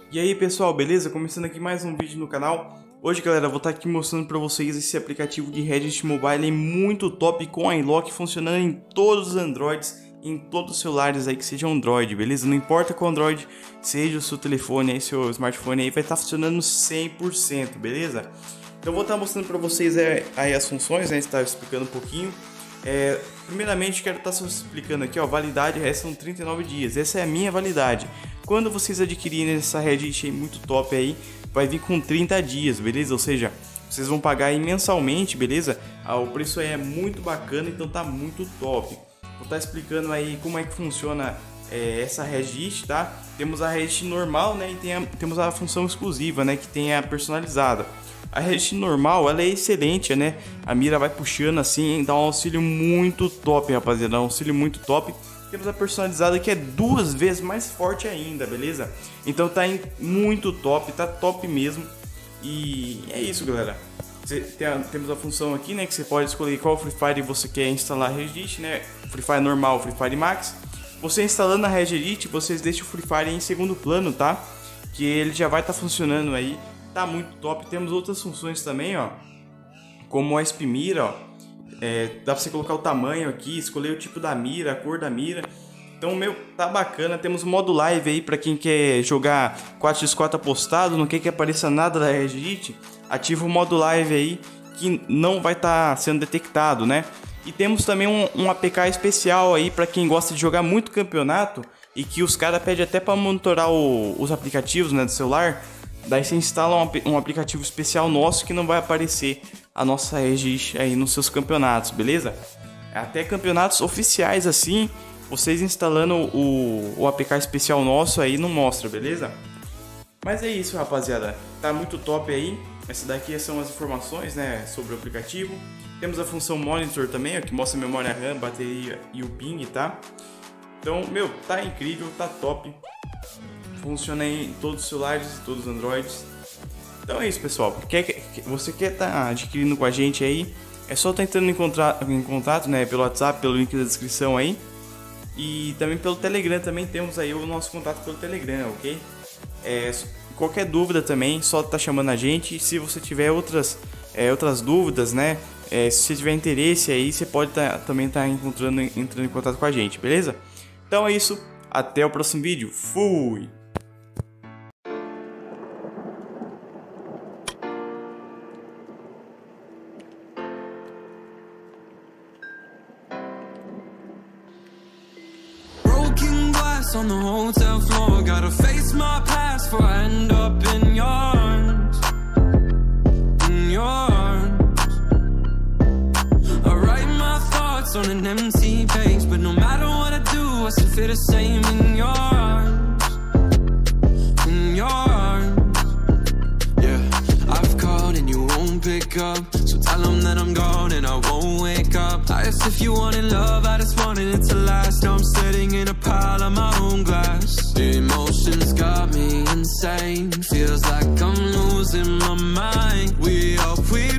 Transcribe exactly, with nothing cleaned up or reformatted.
E aí pessoal, beleza? Começando aqui mais um vídeo no canal. Hoje galera, eu vou estar aqui mostrando para vocês esse aplicativo de Reddit Mobile muito top, com a iLok funcionando em todos os Androids, em todos os celulares aí que sejam Android, beleza? Não importa qual Android seja o seu telefone aí, seu smartphone aí, vai estar funcionando cem por cento, beleza? Então eu vou estar mostrando para vocês é, aí as funções, né? Estar explicando um pouquinho. É, primeiramente quero estar só explicando aqui, ó, validade restam trinta e nove dias, essa é a minha validade. Quando vocês adquirirem essa Reddit muito top aí, vai vir com trinta dias, beleza? Ou seja, vocês vão pagar aí mensalmente, beleza? Ah, o preço aí é muito bacana, então tá muito top. Vou estar explicando aí como é que funciona é, essa Reddit, tá? Temos a Reddit normal, né? E tem a, temos a função exclusiva, né? Que tem a personalizada. A Reddit normal, ela é excelente, né? A mira vai puxando assim, dá um auxílio muito top, rapaziada. Dá um auxílio muito top. Temos a personalizada que é duas vezes mais forte ainda, beleza? Então tá em muito top, tá top mesmo. E é isso, galera. Você tem a, temos a função aqui, né? Que você pode escolher qual Free Fire você quer instalar a Reddit, né? Free Fire normal, Free Fire Max. Você instalando a Reddit, vocês deixam o Free Fire em segundo plano, tá? Que ele já vai estar tá funcionando aí. Tá muito top. Temos outras funções também, ó, como a S P Mira, ó. É, dá pra você colocar o tamanho aqui, escolher o tipo da mira, a cor da mira. Então, meu, tá bacana. Temos o modo live aí pra quem quer jogar quatro por quatro apostado, não quer que apareça nada da Reddit. Ativa o modo live aí, que não vai estar tá sendo detectado, né? E temos também um, um A P K especial aí pra quem gosta de jogar muito campeonato e que os caras pedem até pra monitorar o, os aplicativos, né, do celular. Daí você instala um, um aplicativo especial nosso que não vai aparecer a nossa Reddit aí nos seus campeonatos, beleza? Até campeonatos oficiais assim, vocês instalando o, o A P K especial nosso aí não mostra, beleza? Mas é isso, rapaziada. Tá muito top aí. Essa daqui são as informações, né, sobre o aplicativo. Temos a função Monitor também, ó, que mostra a memória RAM, bateria e o ping, tá? Então, meu, tá incrível, tá top. Funciona em todos os celulares, todos os Androids. Então é isso, pessoal. Quer, você quer estar tá adquirindo com a gente aí? É só estar tá entrando em, contra, em contato, né? Pelo WhatsApp, pelo link da descrição aí. E também pelo Telegram, também temos aí o nosso contato pelo Telegram, ok? É, qualquer dúvida também, só tá chamando a gente. Se você tiver outras, é, outras dúvidas, né? É, se você tiver interesse aí, você pode tá, também estar tá encontrando, entrando em contato com a gente, beleza? Então é isso. Até o próximo vídeo. Fui! On the hotel floor, gotta face my past before I end up in your arms, in your arms. I write my thoughts on an empty page, but no matter what I do, I still feel the same in your arms, in your arms. Yeah, I've called and you won't pick up, so tell them that I'm gone and I won't wake up. I asked if you wanted love, I just wanted it to last. Now I'm sitting in a pile of my own glass. The emotions got me insane, feels like I'm losing my mind. We are, we